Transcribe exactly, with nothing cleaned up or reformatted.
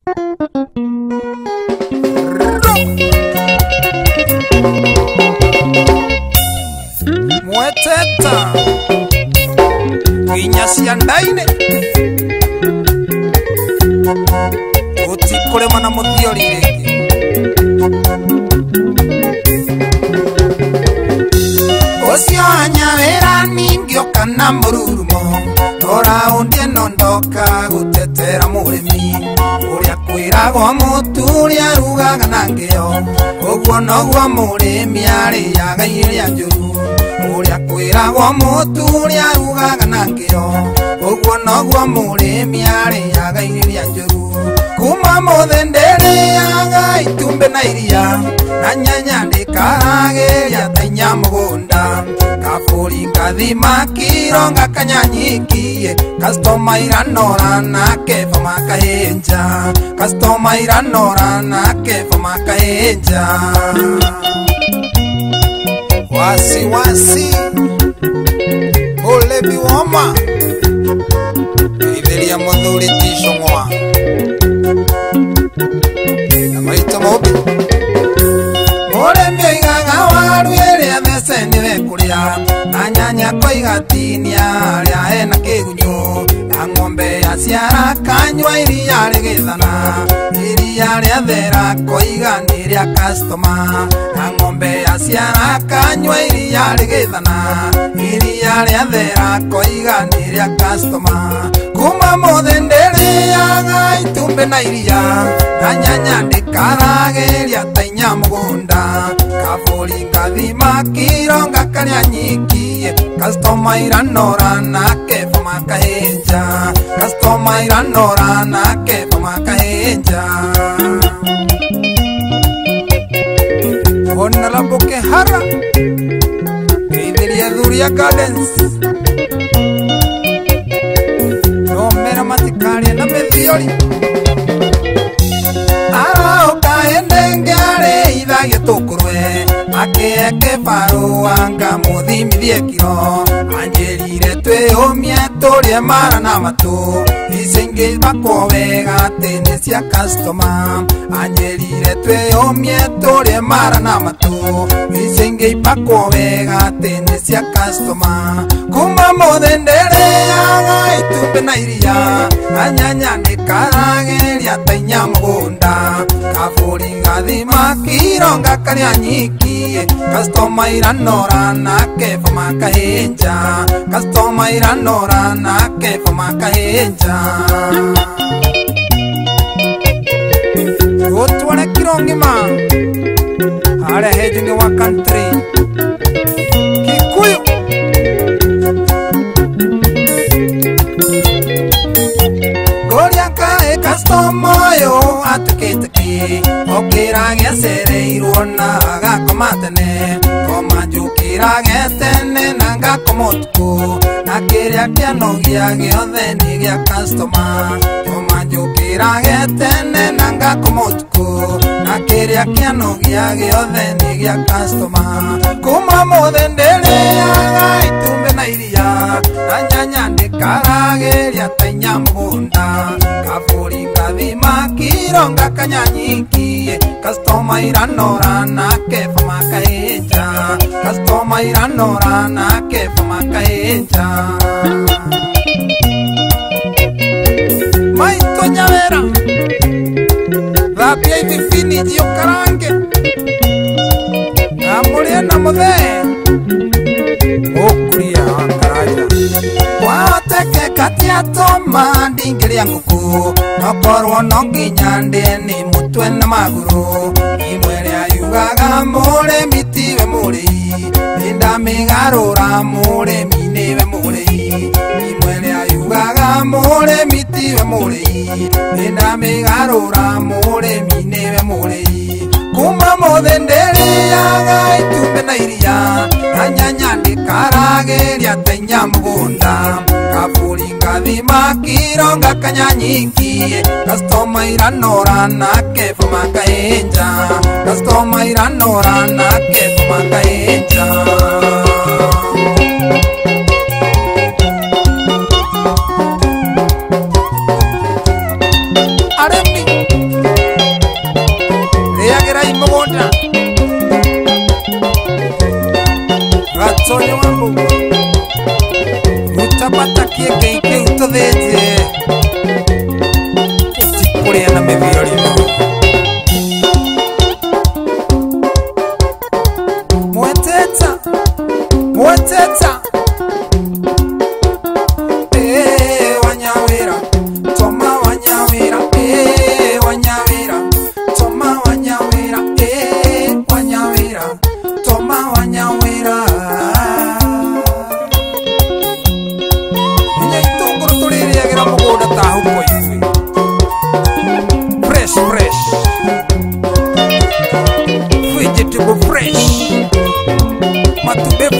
Mweteta Kinyasi andaine Utikule mana muthiori rege Osio anyawera ningyo kana mururumo Tora undie nondoka gutetera murimi Uria kwiragwo mutu uria rugaga nangeo Uguo noguo murimi ariaga iria njuru Uria kwiragwo mutu uria rugaga nangeo Uguo noguo murimi ariaga iria njuru Kuma mothe nderiaga itumbe na iria Na nyanya ndikarageria tainya mugunda Kaburi ngathima kironga kanyanyikie Customer iranora na keva makahenja Customer iranora na keva makahenja Wasi wasi Olebi woma Iberia muthuri tishongwa Namaita mobi Murembe igaga waru iria thece niwe kuria Na nyanya kwa igatinia ria ena kigunyo Na ng'ombe yaciara kanywa iria rigithana Iria ria thera koiga ni ria customer Na ng'ombe yaciara kanywa iria rigithana Iria ria thera koiga ni ria customer Kuma mothe nderiaga itumbe na iria Na nyanya ndikarageria tainya mugunda Kaburi ngathima kironga karia nyikie Customer iranora na keva makahenja Customer iranora na keva makahenja Ona lamboke hara Keideria dhuria gardens Nomera matikaria na methiori Ara ukaendenge are idhagia tukurwe Ake eke faru anga muthimithie kiro Anjerire twe omie turie mara na matu Isingi bako wega tene cia customer Anjerire twe omie turie mara na matu Isingi bako wega tene cia customer Kuma mothe ndereaga itumbe na iria Na nyanya ndikarageria tainya mugunda Kaburi ngathima kironga karia nyikie Customer iranora na keva makahenja Customer iranora na keva makahenja Gotwale kirongima Hare hejunge wa country Kikuyu Goria kae customer yo atukitiki Okira gesere irona aga komatene Komajukira getene nanga komotuku Nakiria kianogia giothe ni gia customer Komajukira getene nanga komotuku Nakiria kianogia giothe ni gia customer Kuma mothe nderiaga itumbe na iria Na nyanya ndikarageria tainya mugunda Kaburi ngathima kironga kanyanyikie Customer iranora na keva makahenja Customer iranora na keva makahenja Maito nyawera Rapia ififini jio karange Namulia na mothe Okuria karaja Wateke katia toma ndingiria nguku Nokorwo nonginya ndeni mutwe na maguru Imwere ayugaga muremi tiwe murei Nindamigarura muremi niwe murei Imwere ayugaga muremi tiwe murei Nindamigarura muremi niwe murei Kuma mothe nderiaga itumbe na iria Na nyanya ndikarageria tainya mugunda Kaburi ngathima kironga kanyanyikie Customer iranora na keva makahenja Customer iranora na keva makahenja Aremi gera imugunda gatonye wambu utapata kieke ike utotheje utikuria na mithori mweteta mweteta eh wanyawira toma wanyawira eh wanyawira toma wanyawira eh wanyawira toma wanyawira nya itunguru tuririagira mugunda ta huko iwe fresh fresh vegetable fresh matube